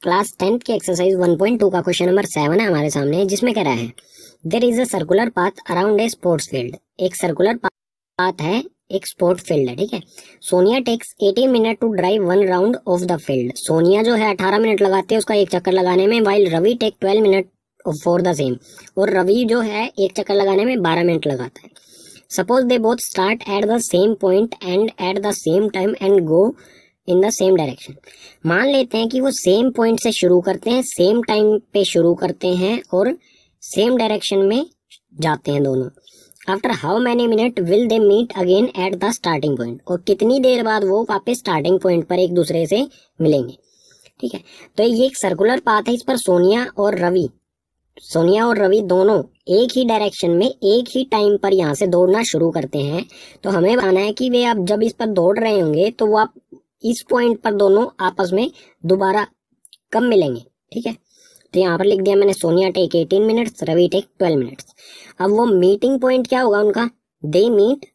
Class 10th के exercise 1.2 का question number 7 है हमारे सामने, जिसमें कह रहा है there is a circular path around a sports field. एक सर्कुलर पाथ है, एक स्पोर्ट फील्ड है, ठीक है। Sonia takes 18 minute to drive 1 round of the field. Sonia जो है 18 मिनट लगाते हैं उसका एक चक्कर लगाने में, while Ravi take 12 minute for the same. और रवि जो है एक चक्कर लगाने में 12 मिनट लगाता है। Suppose they both start at the same point and at the same time and go in the same direction. मान लेते हैं कि वो सेम पॉइंट से शुरू करते हैं, सेम टाइम पे शुरू करते हैं और सेम डायरेक्शन में जाते हैं दोनों। After how many minute will they meet again at the starting point. और कितनी देर बाद वो वापस स्टार्टिंग पॉइंट पर एक दूसरे से मिलेंगे, ठीक है। तो ये एक सर्कुलर पाथ है, इस पर सोनिया और रवि दोनों एक ही डायरेक्शन में एक ही टाइम पर यहाँ से दौड़ना शुरू करते हैं। तो हमें बताना है कि वे अब जब इस पर दौड़ रहे होंगे तो वो आप इस पॉइंट पर दोनों आपस में दोबारा कब मिलेंगे, ठीक है। तो यहाँ पर लिख दिया मैंने Sonia take 18 minutes, Ravi take 12 minutes. अब वो मीटिंग पॉइंट क्या होगा उनका, they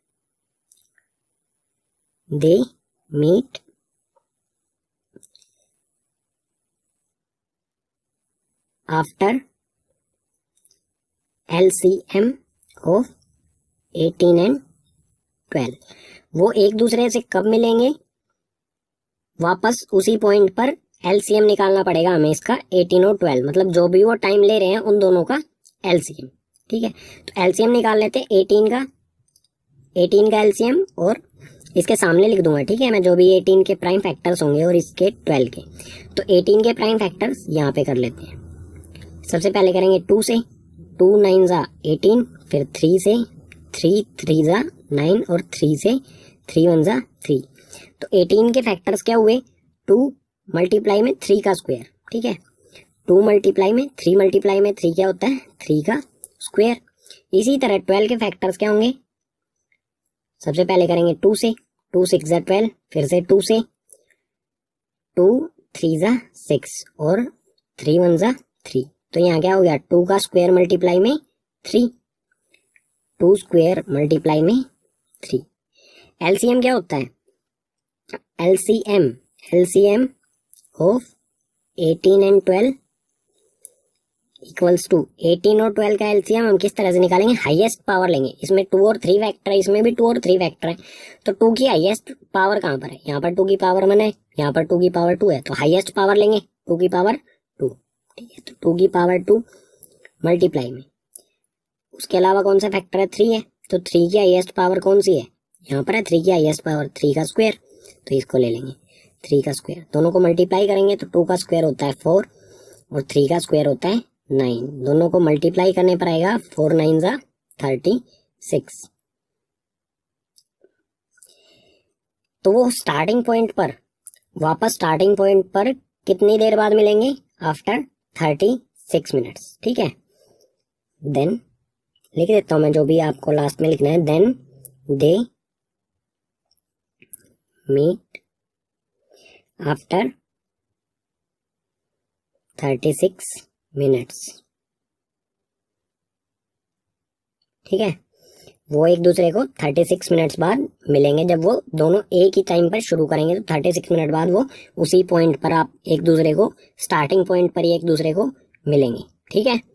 meet after LCM of 18 and 12। वो एक दूसरे से कब मिलेंगे, वापस उसी पॉइंट पर LCM निकालना पड़ेगा हमें इसका 18 और 12, मतलब जो भी वो टाइम ले रहे हैं उन दोनों का LCM, ठीक है। तो LCM निकाल लेते हैं 18 का LCM और इसके सामने लिख दूंगा, ठीक है मैं, जो भी 18 के प्राइम फैक्टर्स होंगे और इसके 12 के। तो 18 के प्राइम फैक्टर्स यहाँ पे कर लेते हैं। सबसे पहले करेंगे 2 से, 2 9 जा 18, फिर 3 से, 3 3 जा 9 और 3 से 3 1 जा 3। तो 18 के फैक्टर्स क्या हुए, 2 मल्टीप्लाई में 3 का स्क्वायर, ठीक है। 2 मल्टीप्लाई में 3 क्या होता है, 3 का स्क्वायर। इसी तरह 12 के फैक्टर्स क्या होंगे, सबसे पहले करेंगे 2 से, 2 6 जा 12, फिर से 2 से, 2 3 जा 6 और 3 1 जा 3। तो यहाँ क्या हो गया, 2 का स्क्वायर मल्टीप्लाई में 3, 2 स्क्वायर मल्टीप्लाई में 3। LCM क्या होता है, LCM of 18 and 12 equals to 18 और 12 का LCM हम किस तरह से निकालेंगे, हाईएस्ट पावर लेंगे। इसमें 2 और 3 फैक्टर है, इसमें भी 2 और 3 फैक्टर है। तो 2 की हाईएस्ट पावर कहाँ पर है, यहाँ पर 2 की पावर 1 है, यहाँ पर 2 की पावर 2 है। तो हाईएस्ट पावर लेंगे 2 की पावर 2, ठीक है। तो 2 की पावर 2 मल्टीप्लाई में उसके अलावा कौन सा फैक्टर है, 3 है। तो 3 की हाईएस्ट पावर कौन सी है, यहाँ पर है 3 की हाईएस्ट पावर 3 का स्क्वायर। तो इसको ले लेंगे 3 का स्क्वायर, दोनों को मल्टीप्लाई करेंगे तो 2 का स्क्वायर होता है 4 और 3 का स्क्वायर होता है 9। दोनों को मल्टीप्लाई करने पर आएगा 4 9 जा 36। तो वो स्टार्टिंग पॉइंट पर वापस स्टार्टिंग पॉइंट पर कितनी देर बाद मिलेंगे, आफ्टर 36 मिनट्स, ठीक है। देन लिख देता हूं मैं, जो भी आपको लास्ट में लिखना है, then they meet after 36 minutes, ठीक है। वो एक दूसरे को 36 मिनट्स बाद मिलेंगे। जब वो दोनों एक ही टाइम पर शुरू करेंगे तो 36 मिनट बाद वो उसी पॉइंट पर आप एक दूसरे को स्टार्टिंग पॉइंट पर ही एक दूसरे को मिलेंगे, ठीक है।